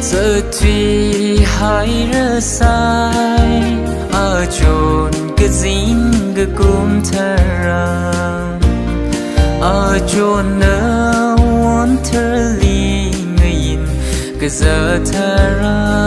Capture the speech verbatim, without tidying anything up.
giờ tuy hai rơ sai ở chốn cái dính cái cung thơ rằng ở chốn nơ muốn thơ ly người in cái giờ thơ ra